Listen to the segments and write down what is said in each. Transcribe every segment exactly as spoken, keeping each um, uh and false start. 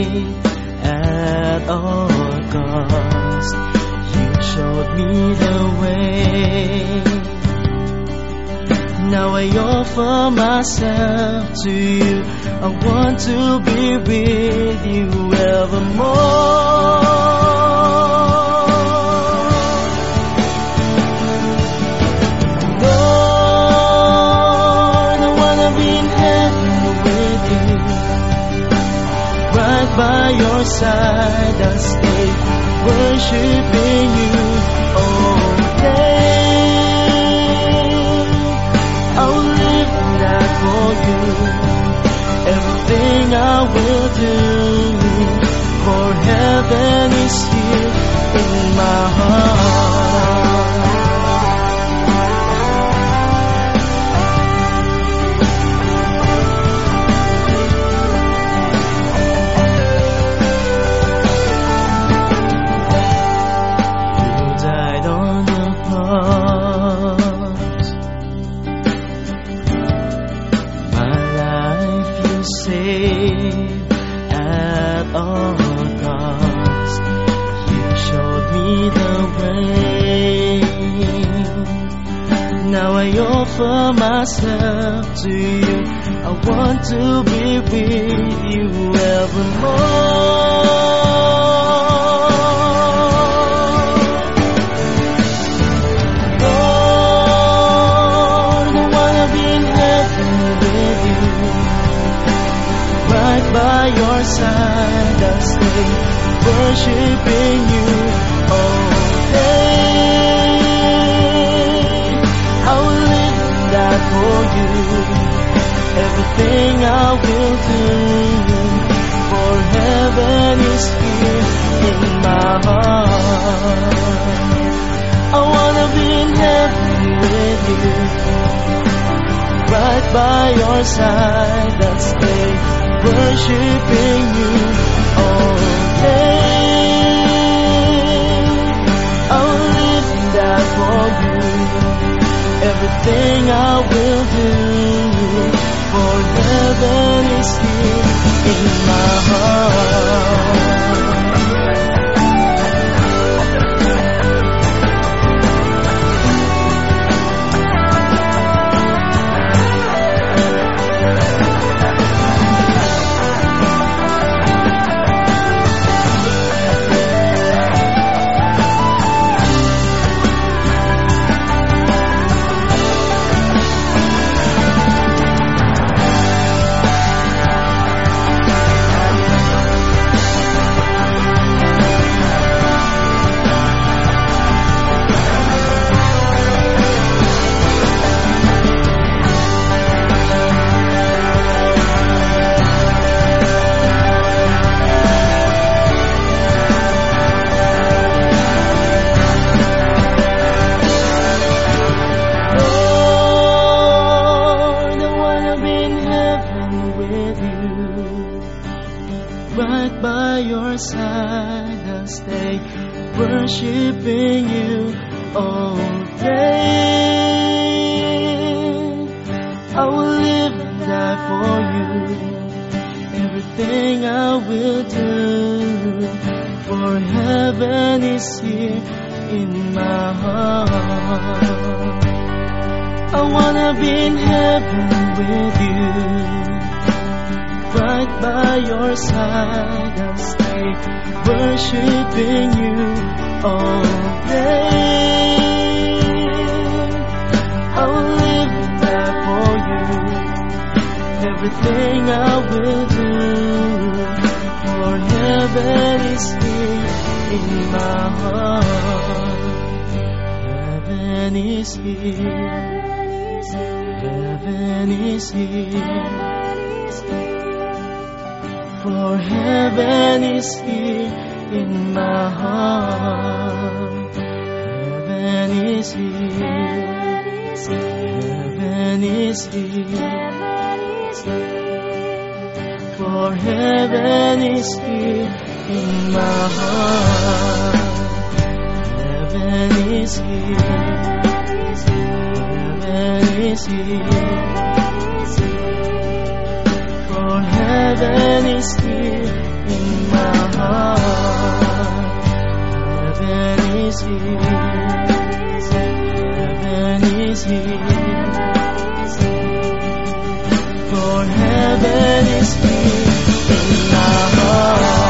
at all cost. You showed me the way. Now I offer myself to you. I want to be with you evermore. Lord, I wanna be in heaven with you, right by your side. I stay worshiping you all day. I'll live that for you. Everything I will do, for heaven is here in my heart. You died on the cross. My life you saved at all cost. You showed me the way. Now I offer myself to you. I want to be with you evermore. Lord, I wanna be in heaven with you, right by your side. I stay worshiping you all day. I will live that for you. Everything I will do, for heaven is here in my heart. I wanna be in heaven with you, right by your side. I stay worshiping you all day. I will live that for you. Everything I will do, for heaven is here in my heart. Right by your side, I'll stay worshiping you all day. I will live and die for you. Everything I will do, for heaven is here in my heart. I wanna be in heaven with you, right by your side. I'll stay worshiping you all day. I will live there for you. Everything I will do, for heaven is here in my heart. Heaven is here. Heaven is here. For heaven is here in my heart. Heaven is here. Heaven is here. For heaven is here in my heart. Heaven is here. Heaven is here. For heaven is here in my heart. Heaven is here. Heaven is here. For heaven is here in my heart.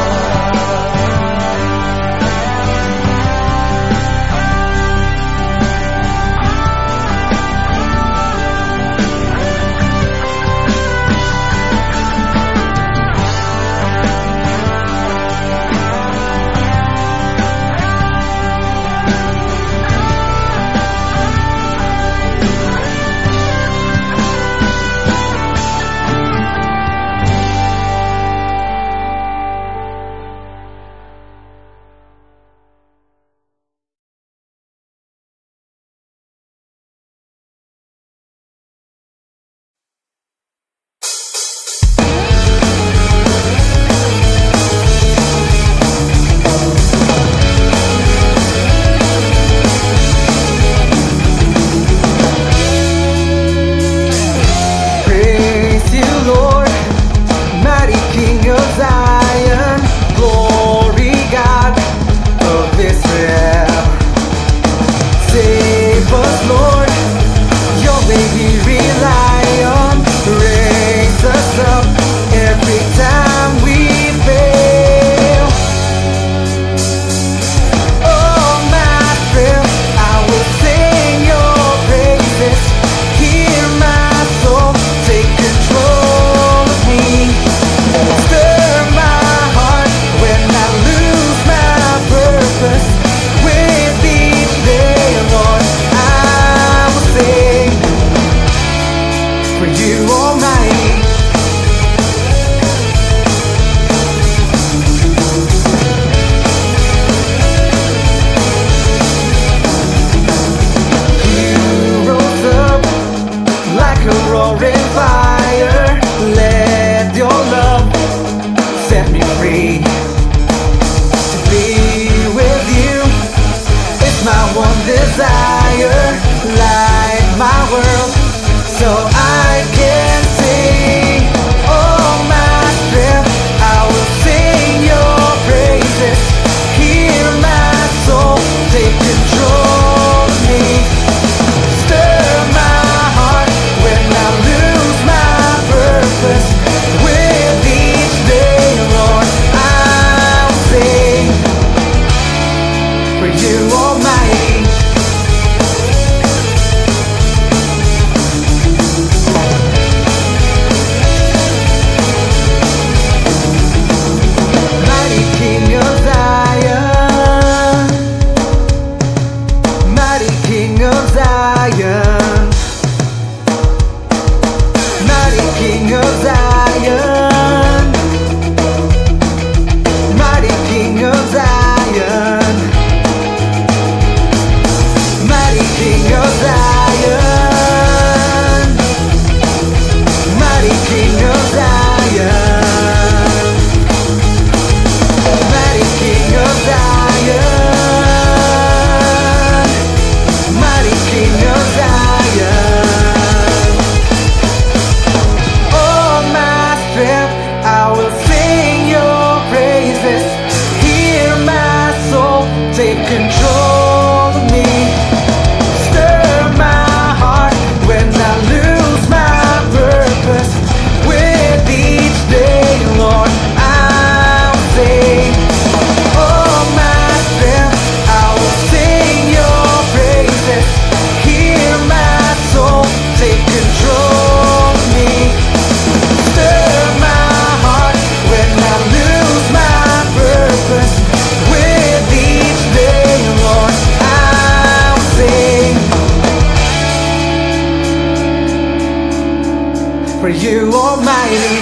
for you almighty.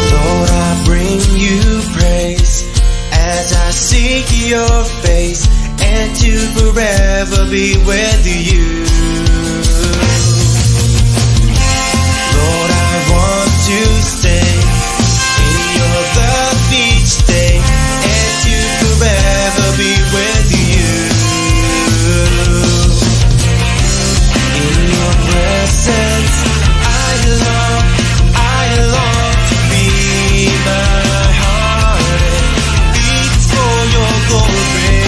Your face and to forever be with you. Lord, I want to stay in your love each day, and to forever be with you. In your presence, I long, I long to be. My heart beats for your glory.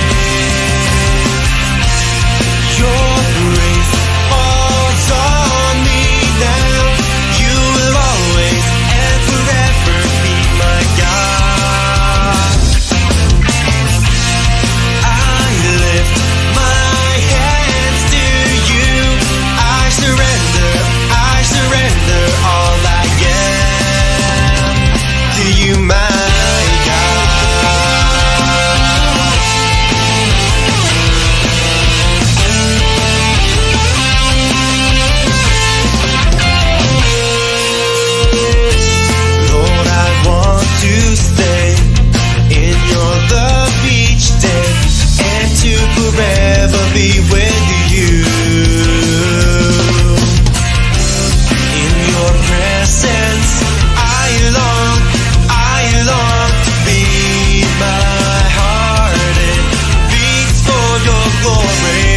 Your grace falls on me now. You will always and forever be my God. I lift my hands to you. I surrender, I surrender all I am to you, my to stay in your love each day, and to forever be with you. In your presence, I long, I long to be. My heart it beats for your glory.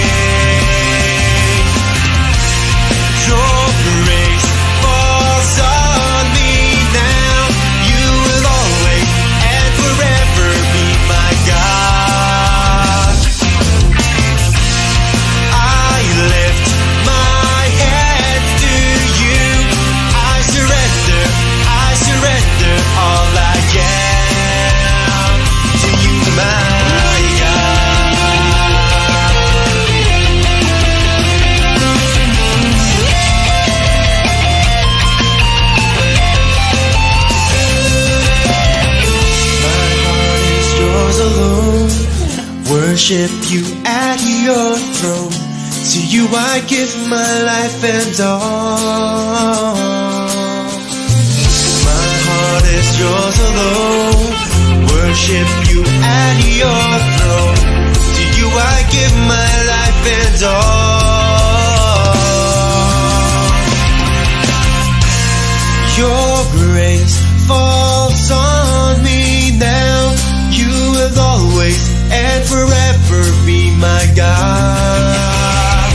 Your grace falls on me now. You will always and forever be my God. I lift my hands to you. I surrender, I surrender all I am to you, my God. My heart is yours alone. Worship you at your throne. To you I give my life and all. My heart is yours alone. Worship you at your throne. To you I give my life and all. Your grace falls on me now. You will always and forever be my God.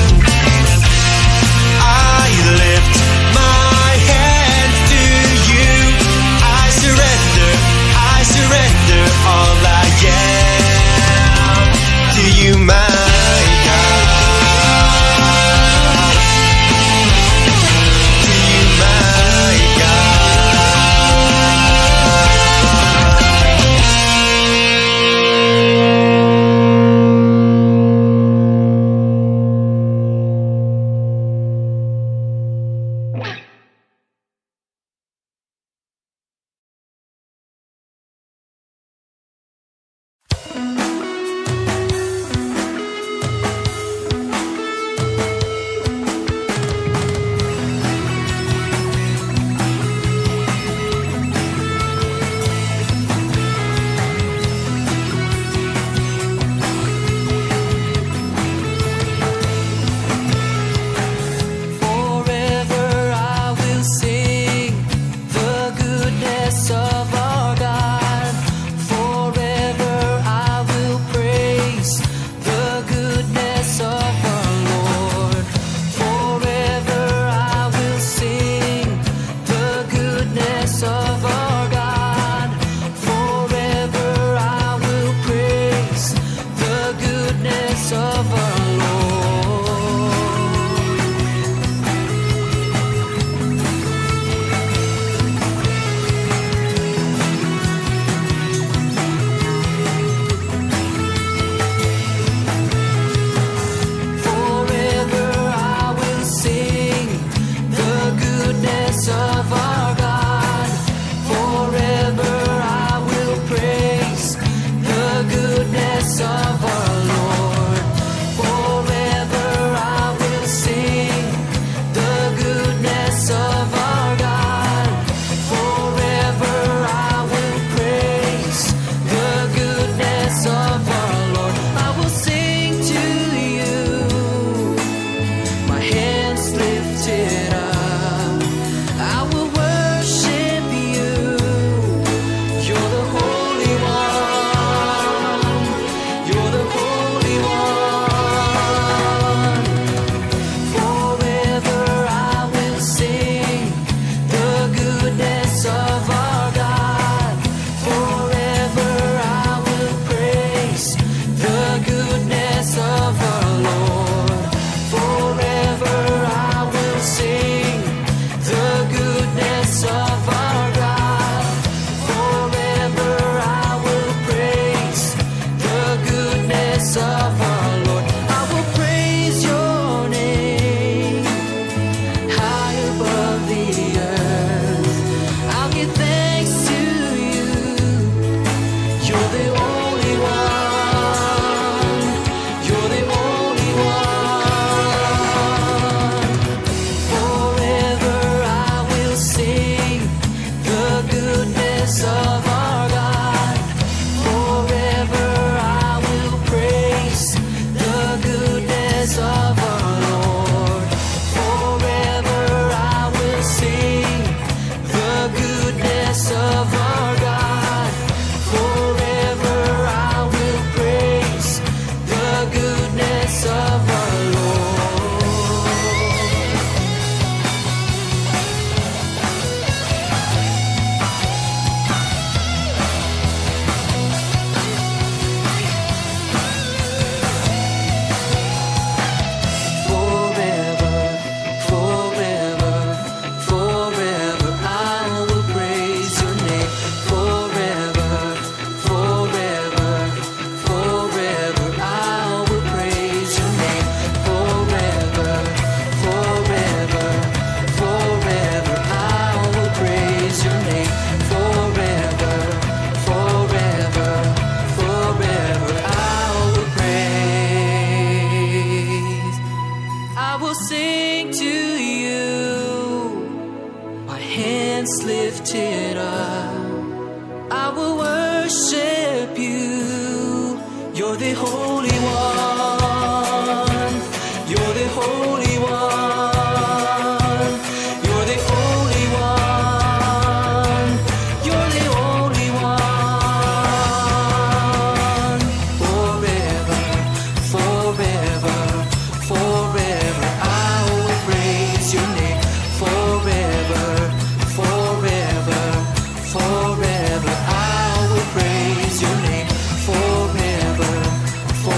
I lift my hands to you. I surrender, I surrender all I am to you, my the Holy One. You're the Holy One. You're the only one. You're the only one. Forever, forever, forever I will praise your name. Forever, forever, forever I will praise your name. Forever,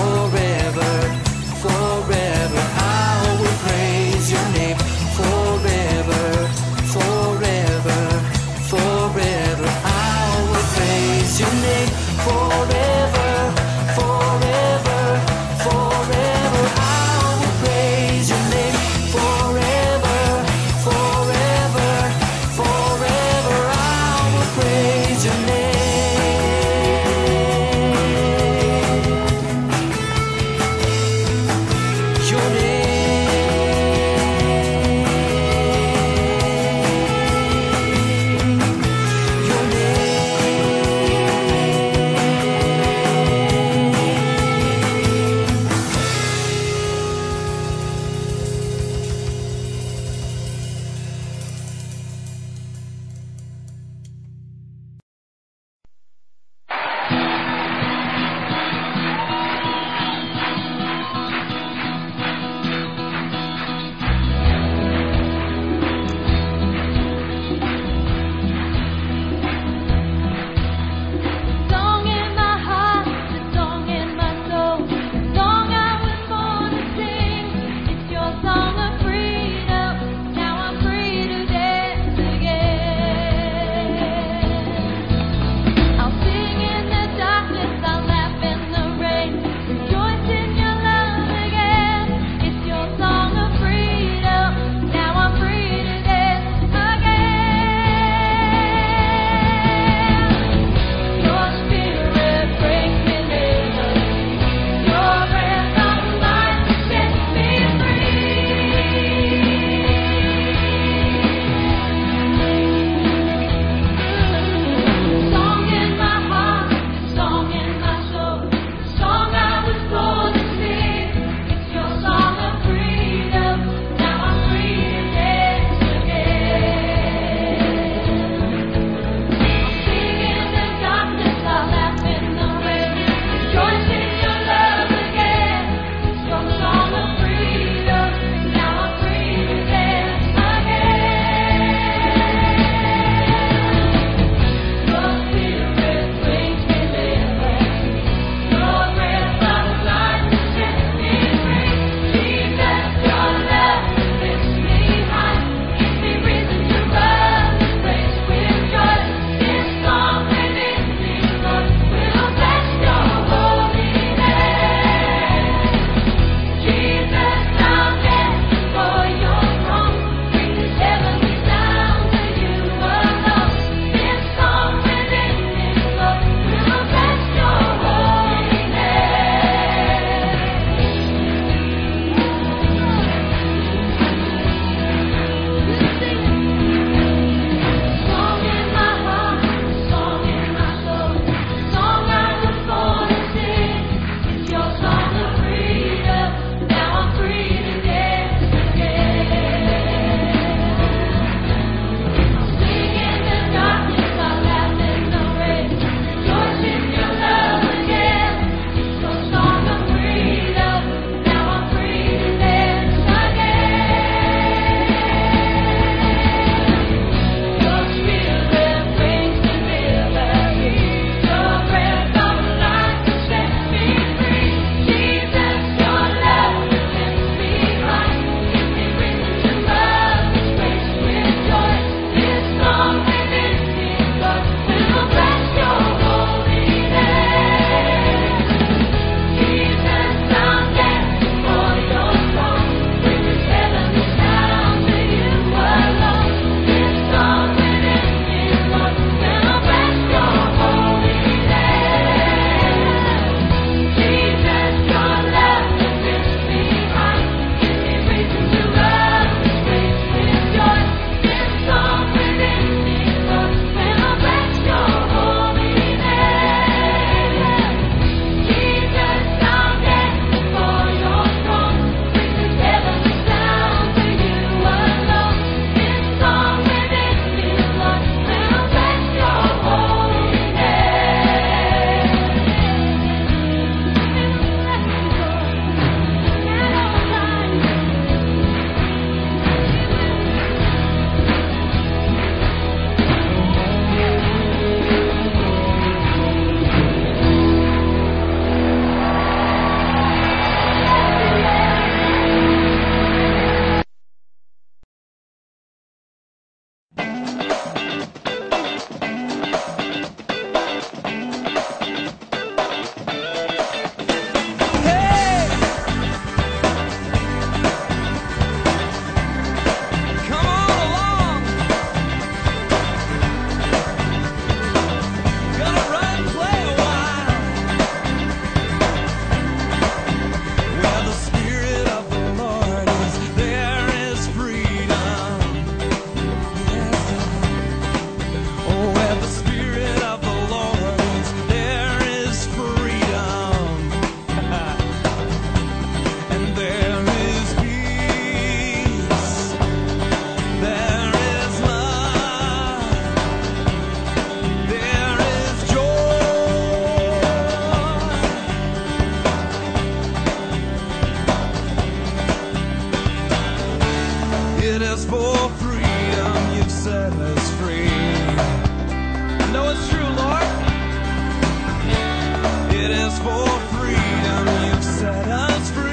for freedom, you've set us free.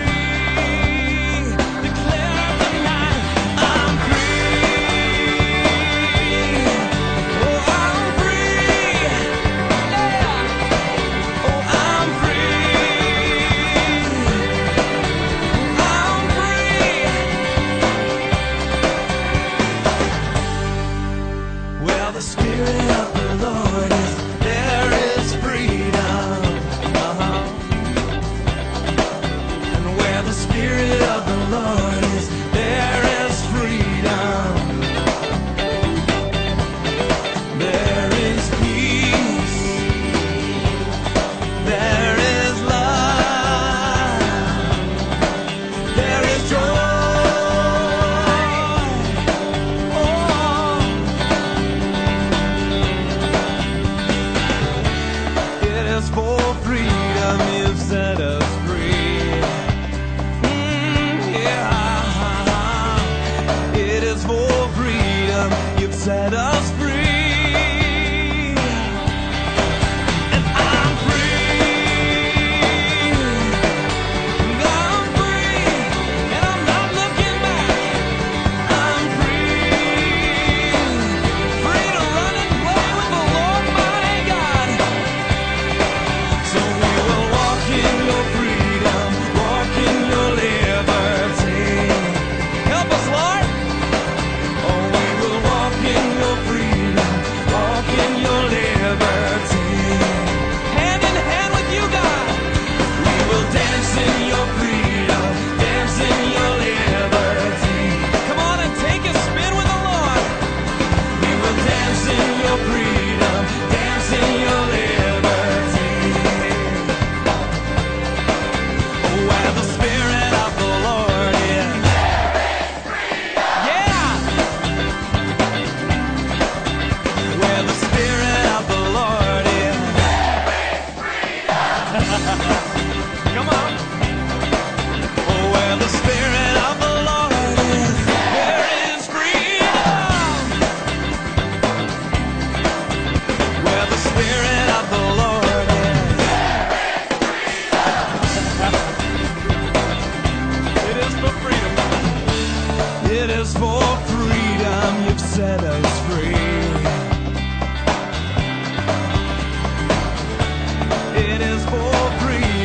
Declare tonight, I'm free. Oh, I'm free. Yeah. Oh, I'm free. I'm free. Well, the Spirit of the Lord is, there is freedom. Uh-huh. And where the Spirit of the Lord is, there is freedom. There is peace. There is love. There is joy. Oh. It is for freedom you've set us free. Mm, yeah. It is for freedom you've set us free. And I'm free. And I'm free. And I'm not looking back. I'm free. Free to run and play with the Lord my God. So we will walk in your freedom, walk in your liberty. Help us, Lord. Oh, we will walk in your freedom, walk in your liberty. Hand in hand with you, God. We will dance in your freedom, dance in your liberty. Come on and take a spin with the Lord. We will dance in your freedom, dance in your liberty. Oh, where the Spirit of the Lord is, yeah. Where the Spirit of the Lord is, come on. Oh, where the Spirit of the Lord is, there is freedom. Where the Spirit of the Lord is, it is for freedom. It is for freedom you've set us free. It is for freedom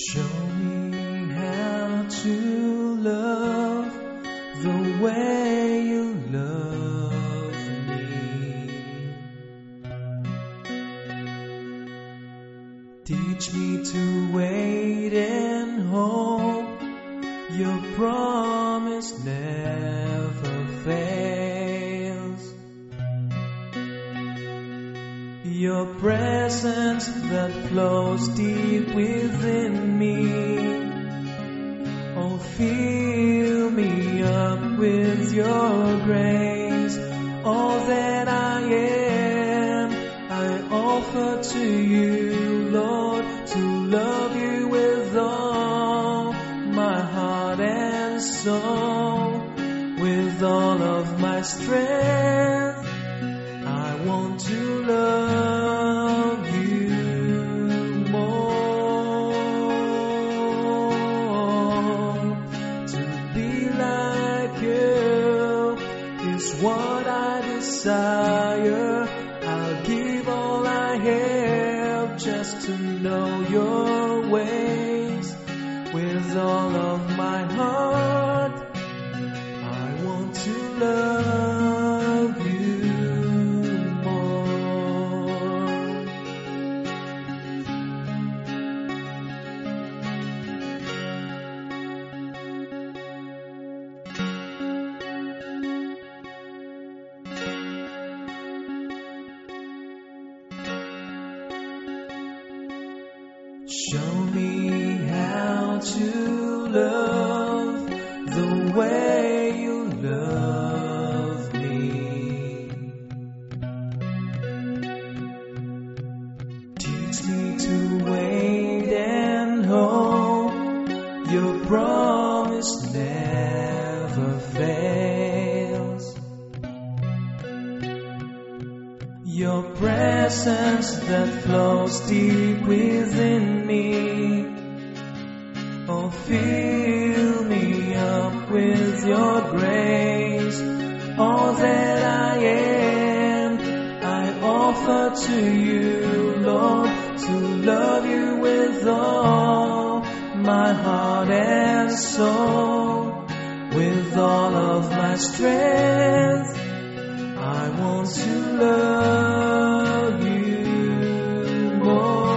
Show me how to love the way you love me. Teach me to wait and hope. Your promise never fails. Your presence that flows deep within me. Oh, fill me up with your grace. All that I am, I offer to you, Lord, to love you with all my heart and soul, with all of my strength. I want to love you more. To be like you is what I desire. I'll give all I have just to know your ways. With all of my heart, I want to love you more. Show me how to love the way you love me. Teach me to wait and hope. Your promise never fails. Your presence that flows deep within me. Oh, fill me up with your grace. All that I am, I offer to you, Lord, to love you with all my heart and soul, with all of my strength. I want to love you more.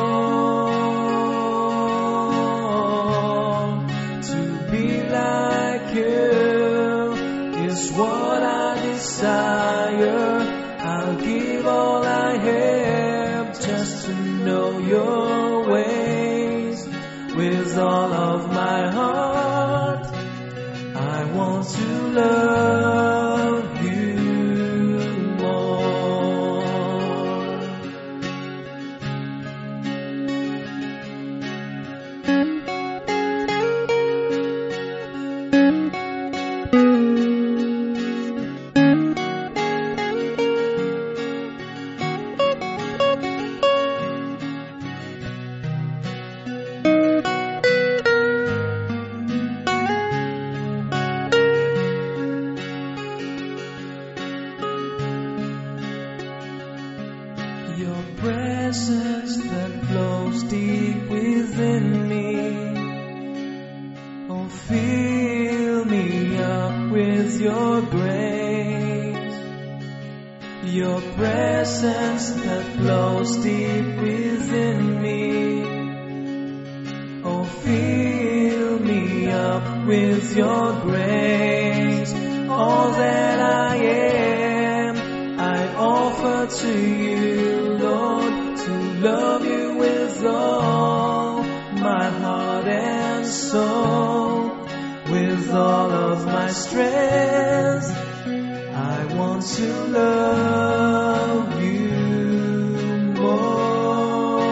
What I desire, I'll give all I have just to know your ways. With all of my heart, I want to love you more. Your presence that flows deep within me. Oh, fill me up with your grace. Your presence that flows deep within me. Oh, fill me up with your grace. All that I am, I offer to you, Lord, to love you with all my heart and soul, with all of my strength. I want to love you more.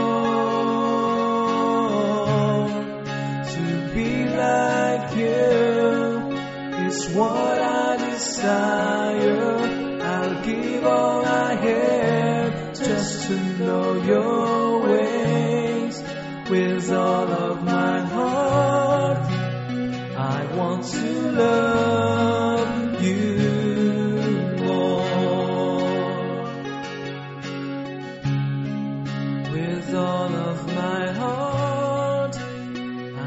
To be like you is what I desire. I'll give all I have just to know your ways. With all of my heart, I want to love you more. With all of my heart,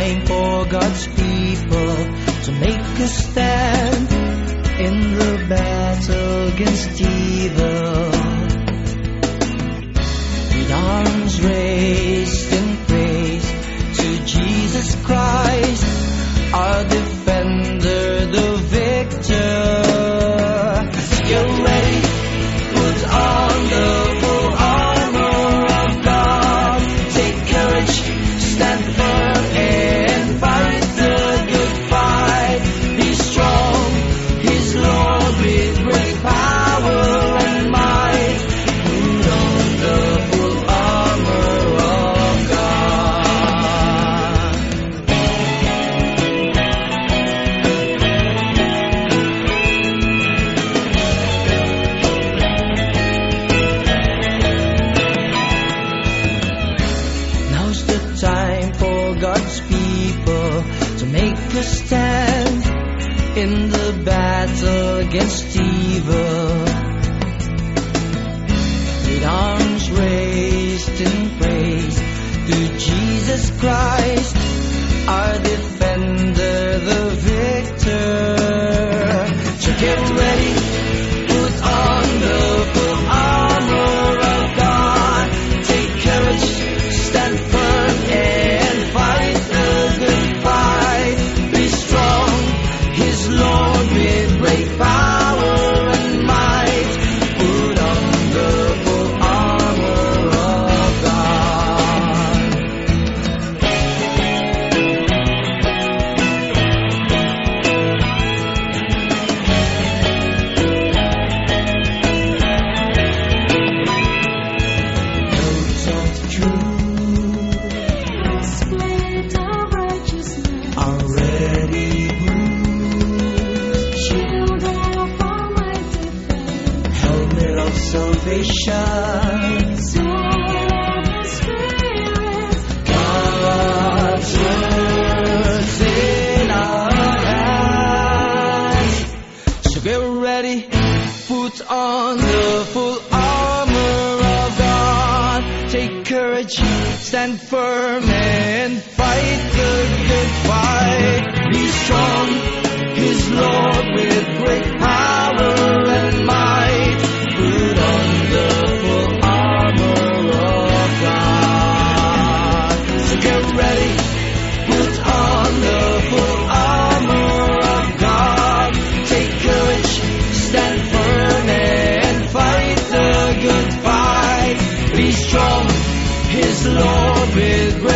time for God's people to make a stand in the battle against evil. With arms raised in praise to Jesus Christ, our defender, the victor. Get ready, put on the full armor of God. Take courage, stand firm and fight the good fight. Be strong, His Lord with great power and might. Put on the full armor of God. Now's the time for God's people to make a stand in the battle against evil. With arms raised in praise to Jesus Christ, our defender, the victor. So get ready, put on the full armor of God. Take courage, stand firm and fight the good fight. Be strong, His Lord with great power and might. Put on the full armor of God. Notes of truth, Breastplate of righteousness, already bruised, shield of almighty faith, helmet of salvation, sword of the Spirit, God's words in our hands. So get ready, put on the full armor of God. Take courage, stand firm and fight the good fight. Be strong, His Lord with great power and might. Put on the full armor of God. So get ready, put on the full armor of God. Take courage, stand firm and fight the good fight. Be strong, His Lord with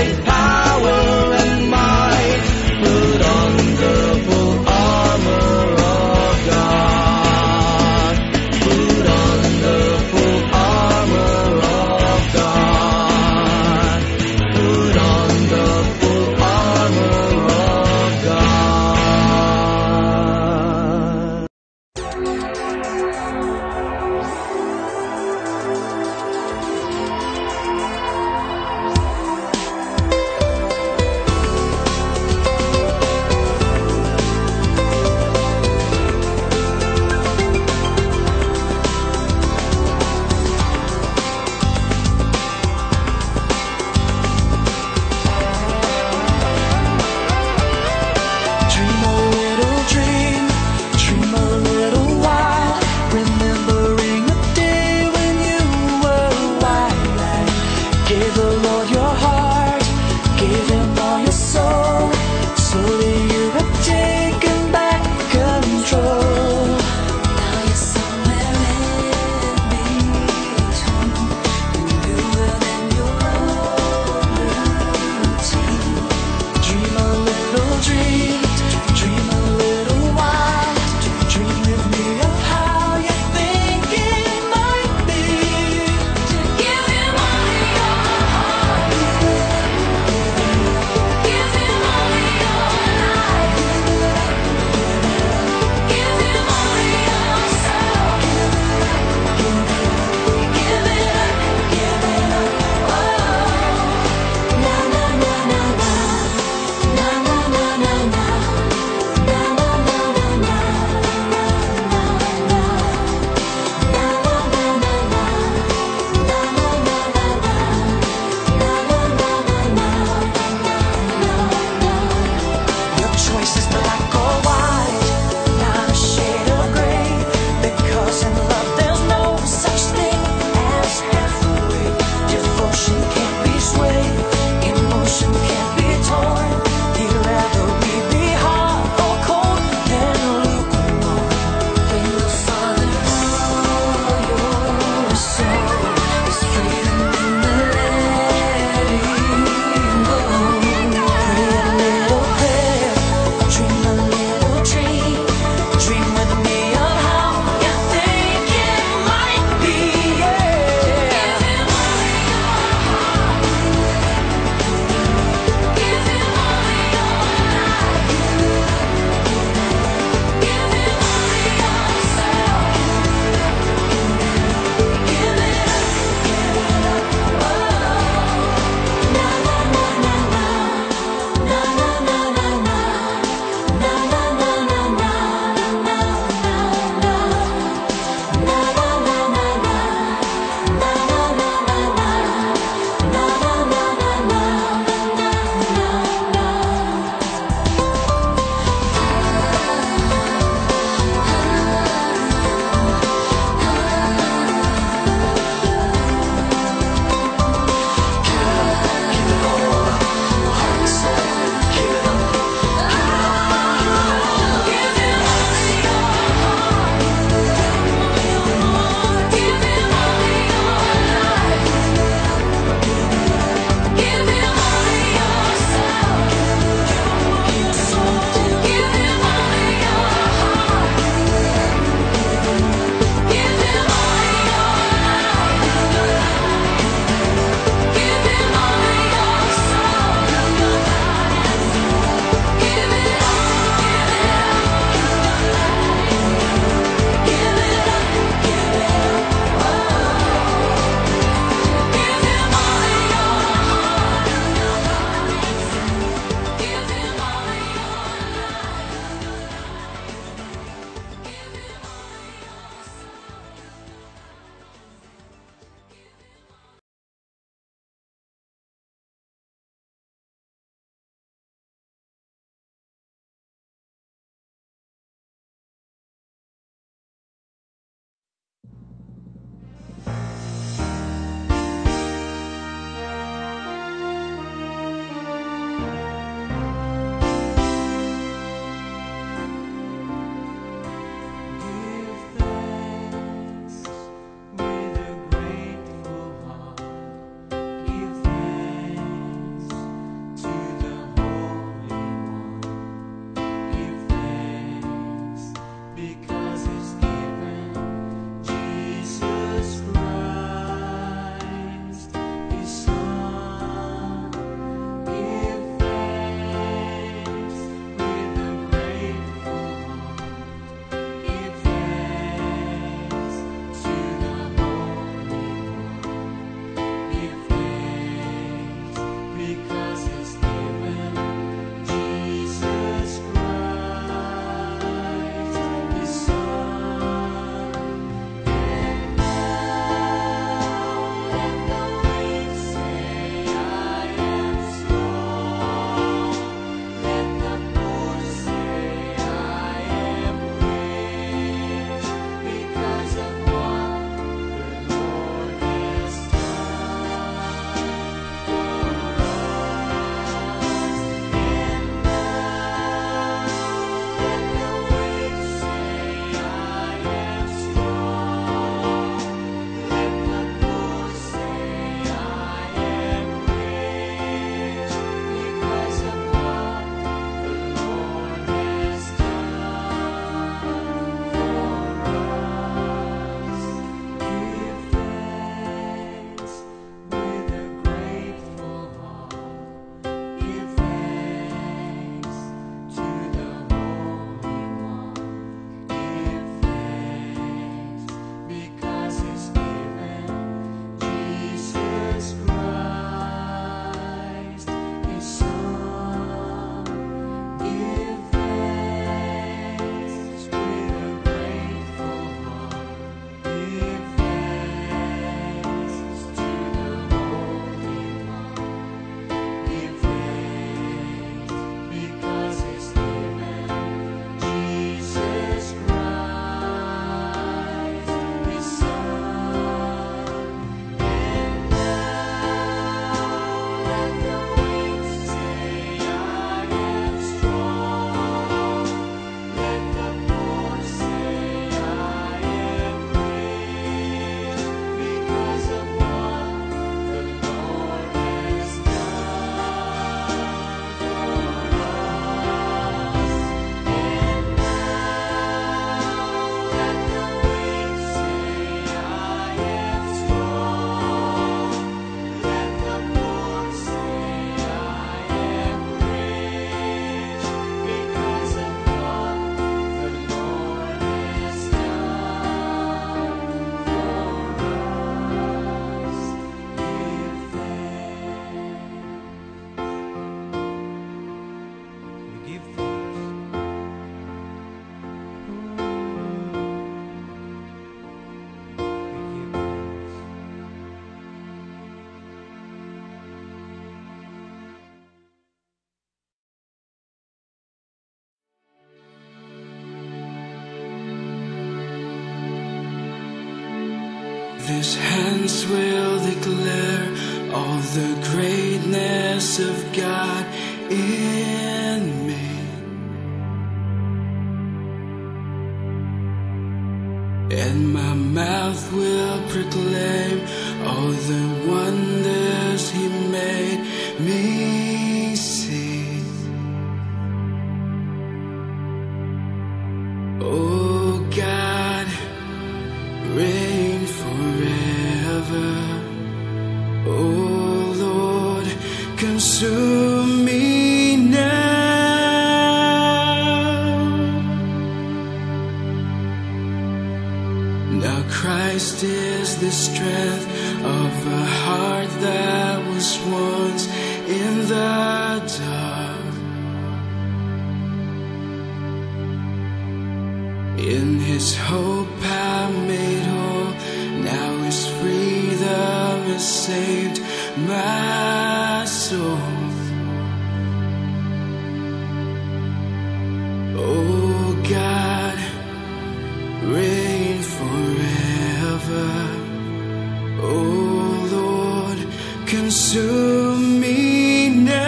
give thanks. We give thanks. These hands will declare all the greatness of God in me. And my mouth will proclaim all the wonders He made me see. Oh God, reign forever. Oh Lord, consume me now. Now Christ is the strength of a heart that was once in the dark. In His hope I'm made whole. Now His freedom has saved my soul. Oh God, reign forever. Oh Lord, consume me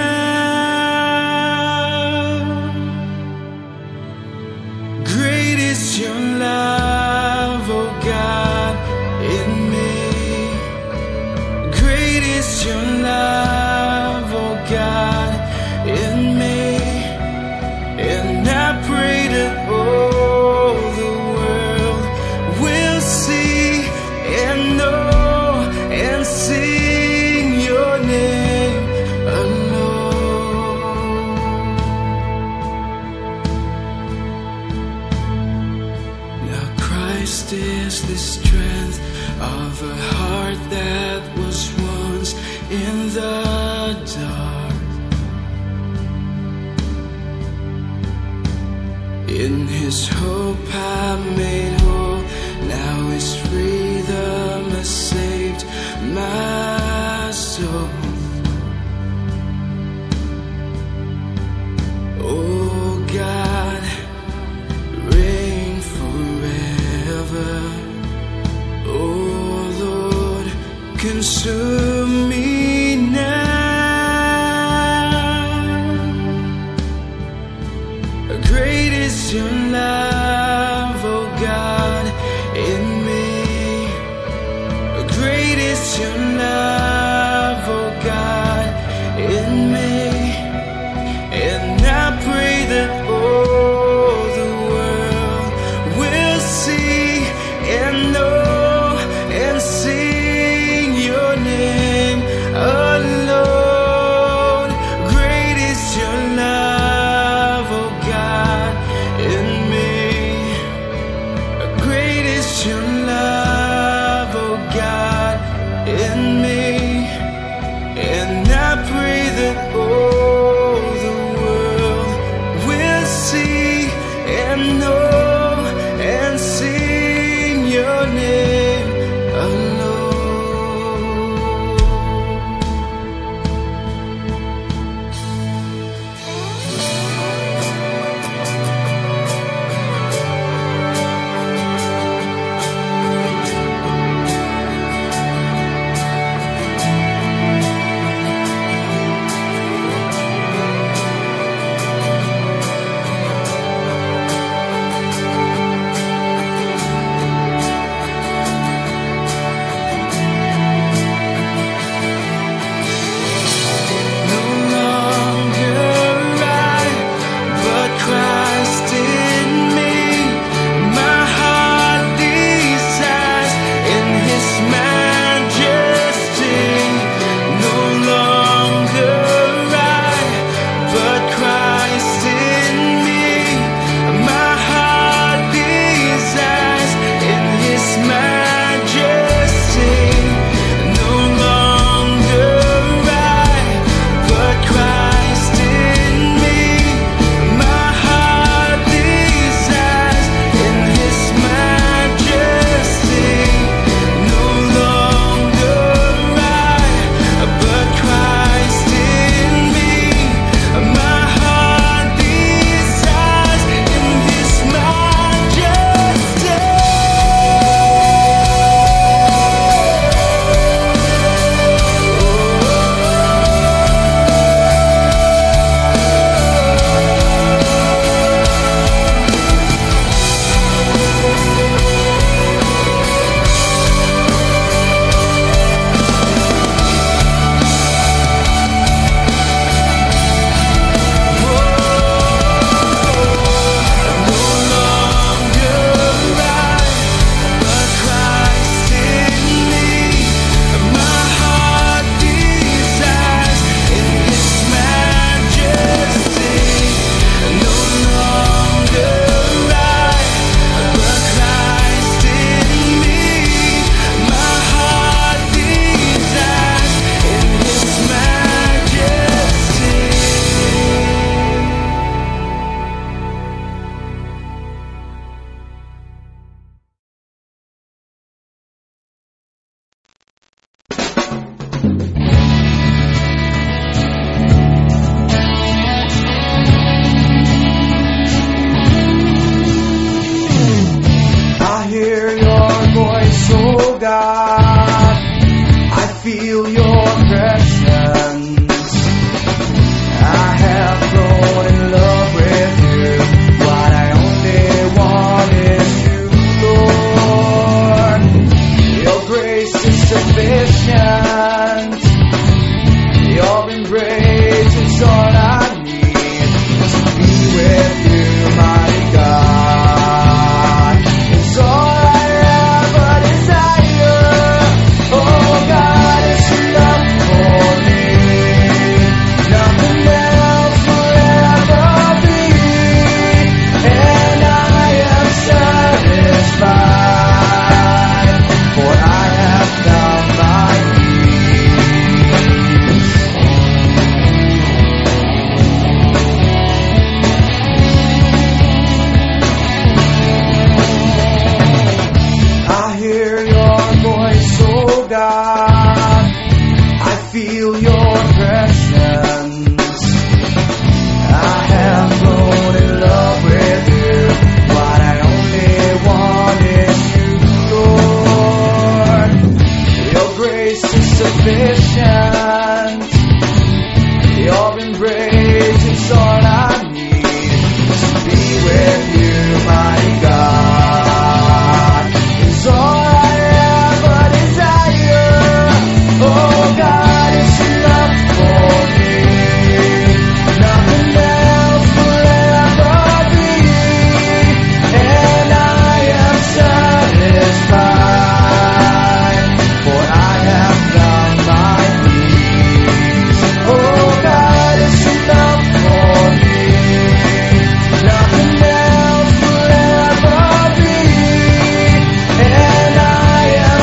now. Great is your love, oh God, in me. Great is your love, oh God, in me. And I pray that all the world will see and know and sing your name alone. Now Christ is the strength of a heart that was once in the dark. In His hope I'm made whole. Now His freedom has saved my soul. Oh God, reign forever. Oh Lord, consume me now. Great is your love, oh God, in me. Great is your love, oh God, in me. And I pray that all the world will see and know and sing your name alone. Great is your love, oh God, in me. Great is your love, oh God, in me. with you, mighty God. It's all I ever desire. Oh God, it's enough for me. Nothing else will ever be, and I am satisfied, for I have found my peace. I hear your voice, oh God. I feel your presence. I have grown in love with you. What I only want is you, Lord. Your grace is sufficient. Your embrace is all I need to be with you, mighty God. It's all I ever desire. Oh God, it's enough for me. Nothing else will ever be, and I am satisfied, for I have found my peace. Oh God, it's enough for me. Nothing else will ever be, and I am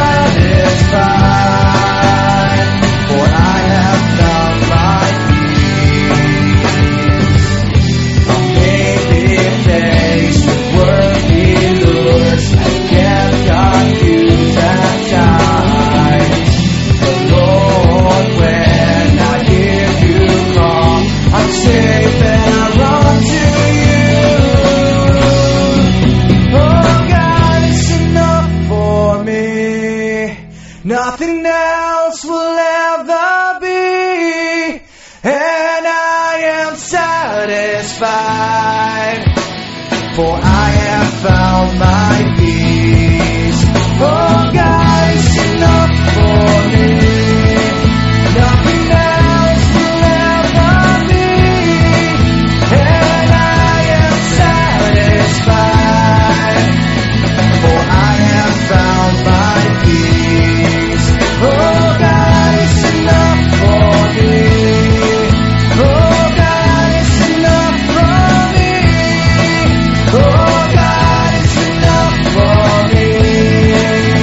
satisfied, for I have found my peace. A maybe place with worldly lures, I get confused at times. But Lord, when I hear you call, I'm safe and I run to you. Oh God, it's enough for me. Nothing else will ever be, and I am satisfied, for I have found my peace. Oh God, it's enough for me. Nothing else will ever be, and I am satisfied, for I have found my peace. Oh God, it's enough for me. Oh God, it's enough for me. Oh God, it's enough for me.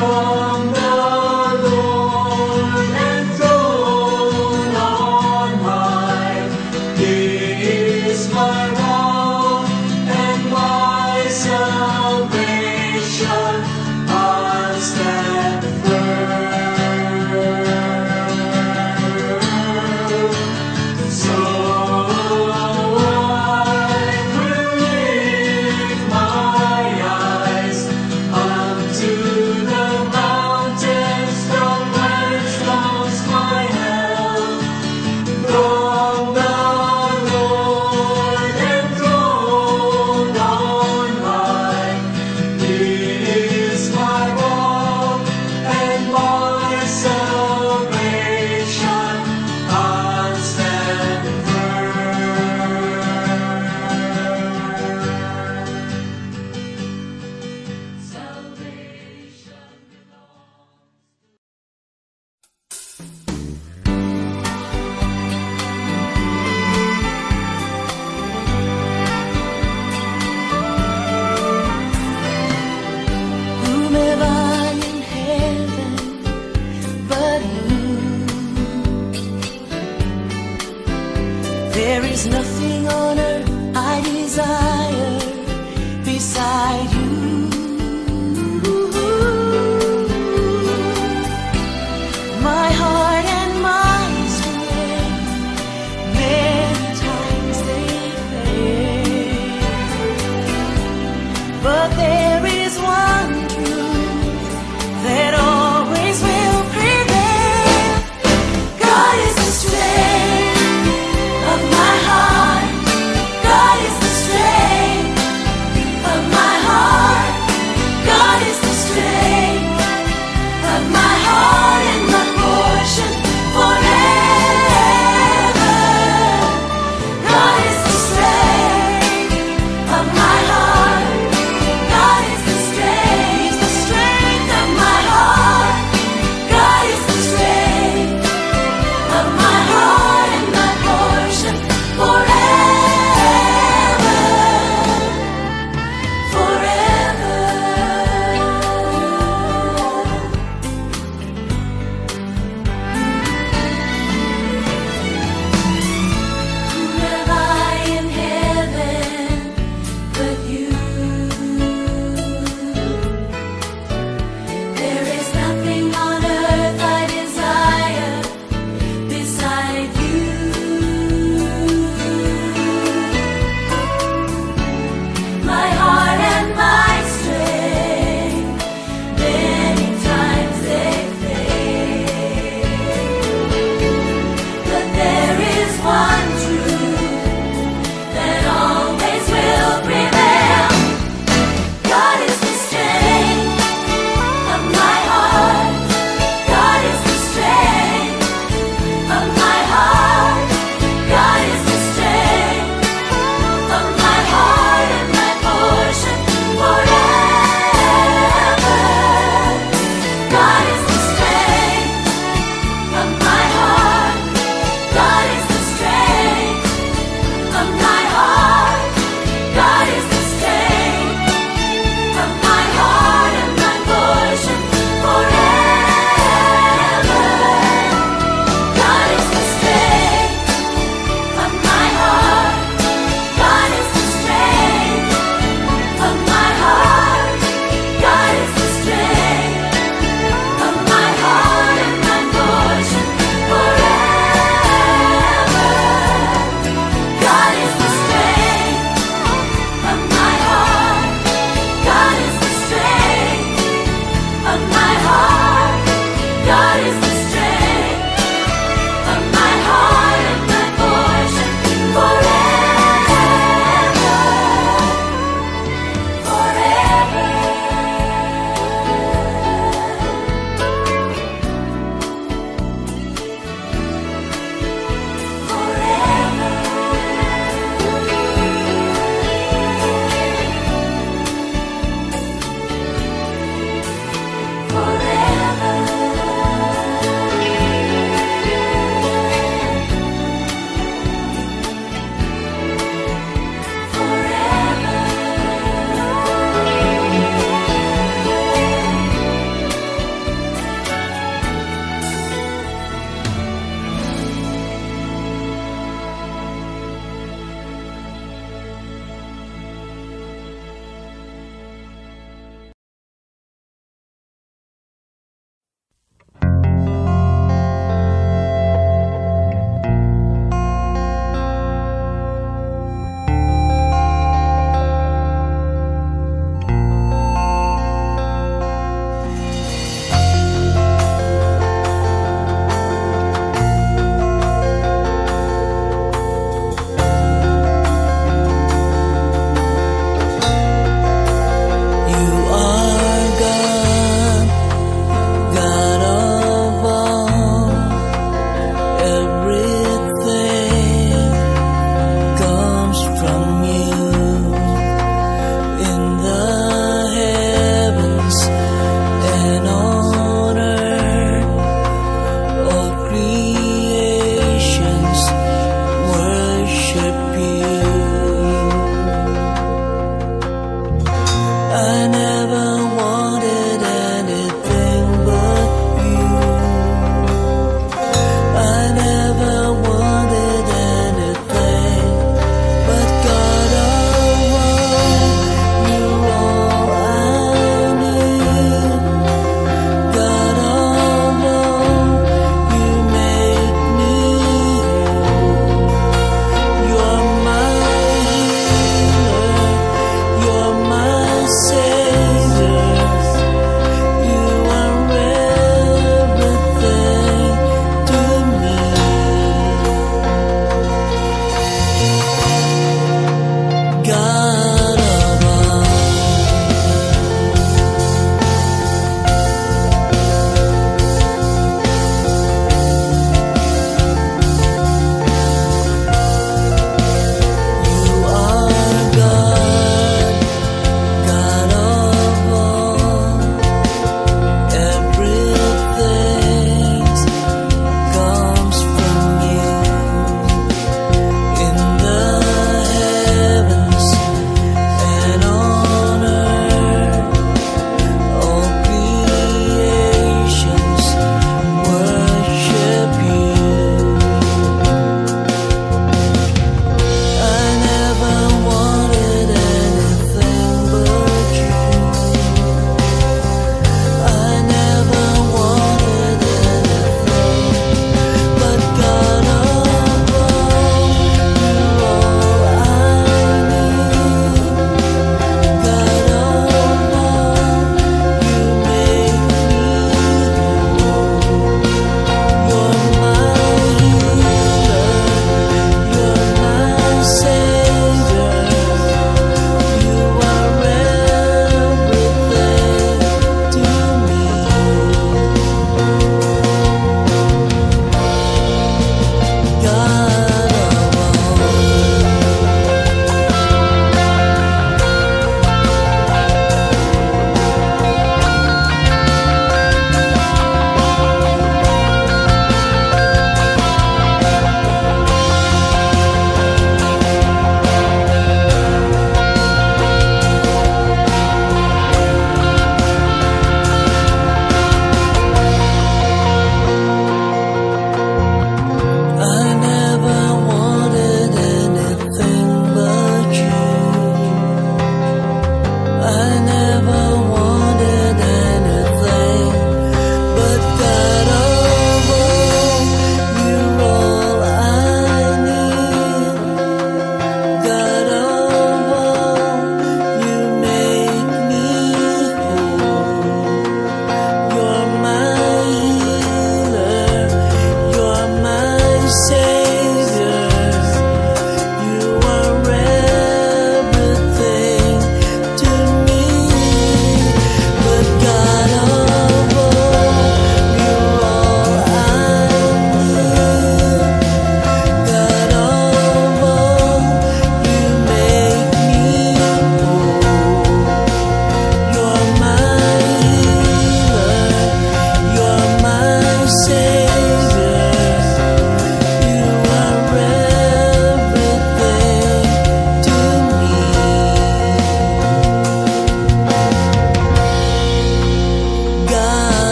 from the Lord enthroned on high. He is my rock and my salvation. I stand firm. So I will lift my eyes unto the mountains.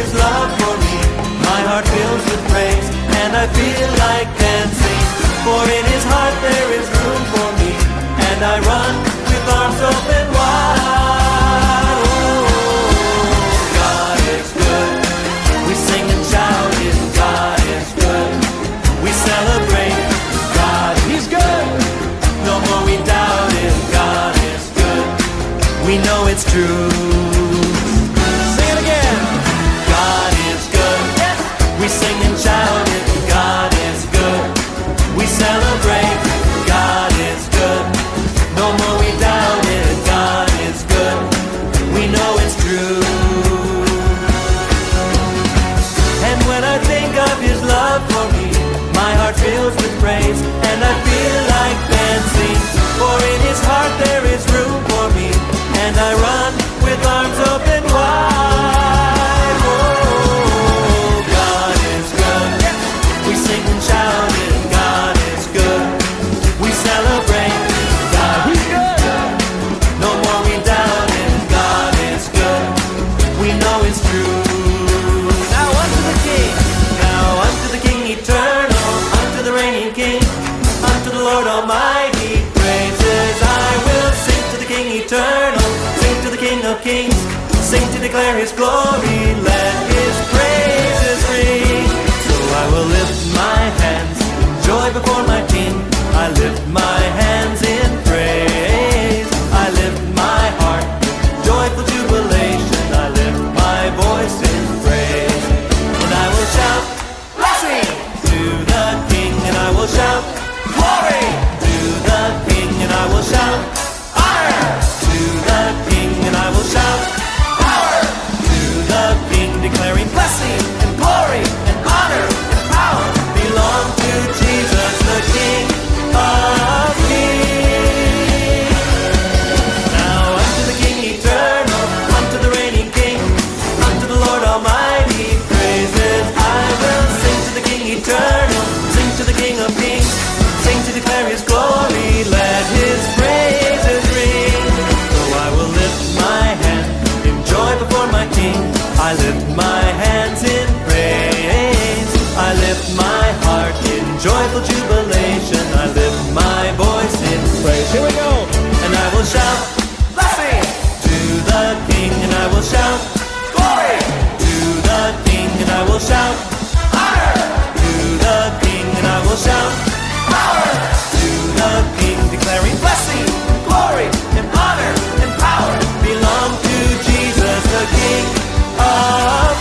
His love for me, my heart fills with praise, and I feel like dancing. For in His heart there is room for me, and I run with arms open wide. Oh, God is good. We sing and shout it. God is good. We celebrate. God, He's good. No more we doubt it. God is good. We know it's true. Sing it again. God is good. Yes. We sing and shout it. God is good. We celebrate. God is good. No more we doubt it. God is good. We know it's true. And when I think of His love for me, my heart fills with praise, and I feel like dancing. For in His heart there is room for me, and I run with arms open wide. Oh, God is good. We sing and shout it. God is good. We celebrate. God, He's good. No more we doubt it. God is good. We know it's true. Now unto the King. Now unto the King eternal. Unto the reigning King. Unto the Lord Almighty. Praises I will sing to the King eternal. Sing to the King of Kings. Sing to declare His glory. Let His praises ring. So I will lift my hands in joy before my King. I lift my hands in praise. I lift my heart in joyful jubilation. I lift my voice in praise. And I will shout blessing to the King. And I will shout glory to the King. And I will shout honor to the King. And I will shout power to the King, declaring blessing and glory and honor and power belong to Jesus, the King of Kings. Now unto the King eternal, unto the reigning King, unto the Lord Almighty, praises I will sing to the King eternal, sing to the King of Kings, sing to declare His glory, let His praises ring. So I will lift my hand in joy before my King. I lift my hands in praise. I lift my heart in joyful jubilation. I lift my voice in praise. Here we go. And I will shout blessing to the King. And I will shout glory to the King. And I will shout honor to the King. And I will shout power to the King, declaring blessing, glory, and honor and power belong to Jesus, the King of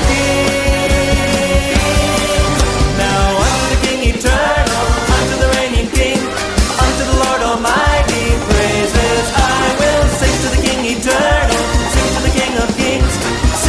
Kings. Now unto the King eternal, unto the reigning King, unto the Lord Almighty, praises I will sing to the King eternal, sing to the King of Kings,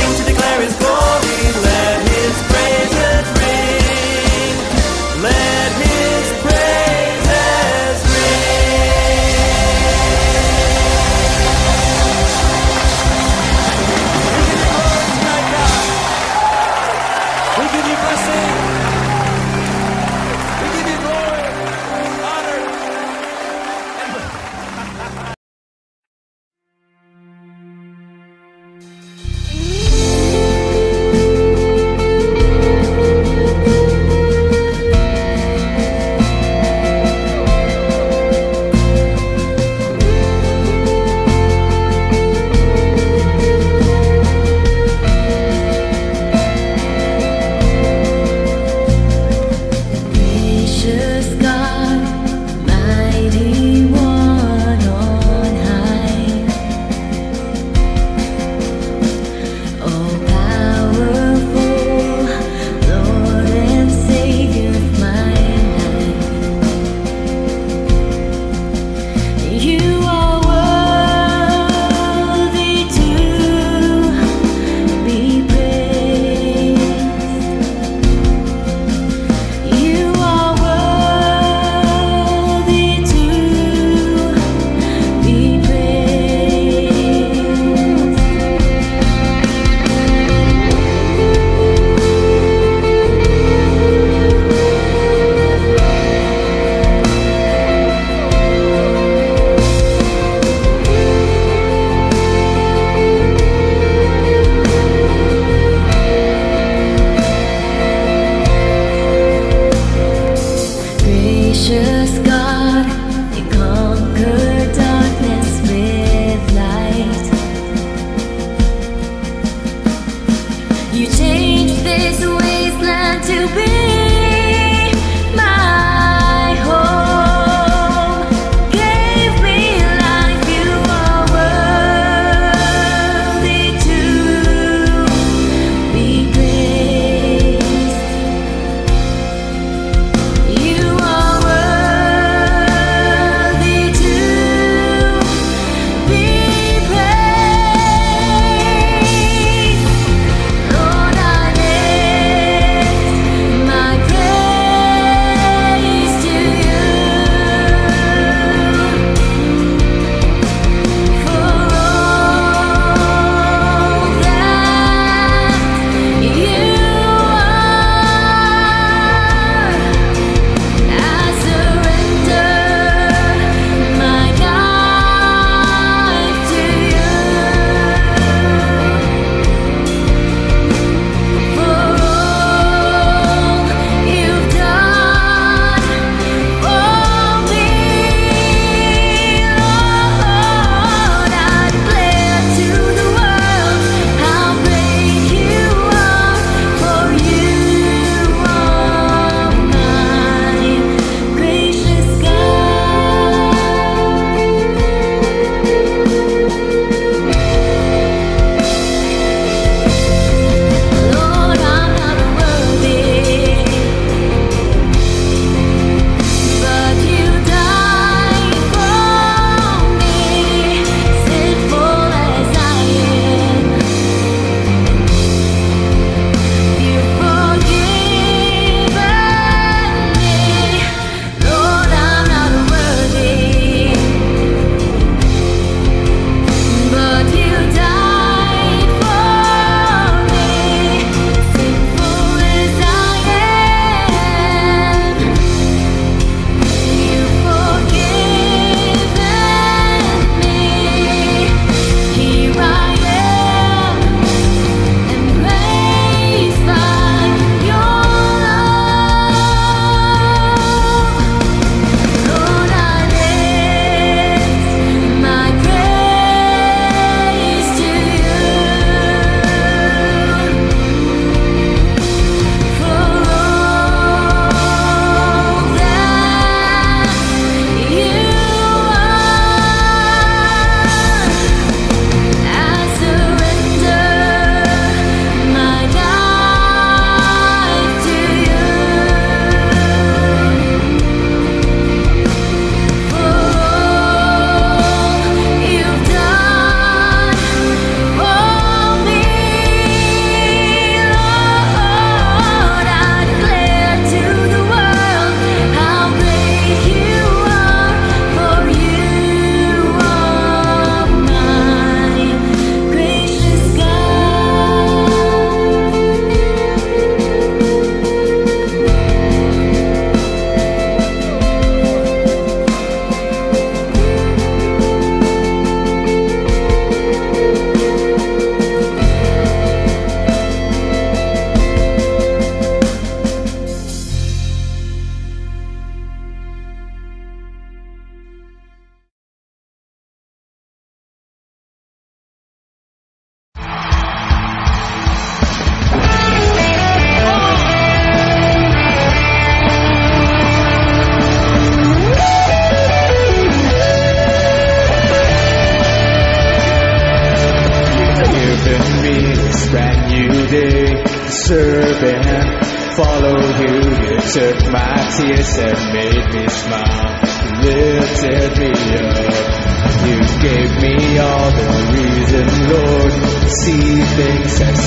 serve and follow you. You took my tears and made me smile. You lifted me up. You gave me all the reason, Lord, to see things as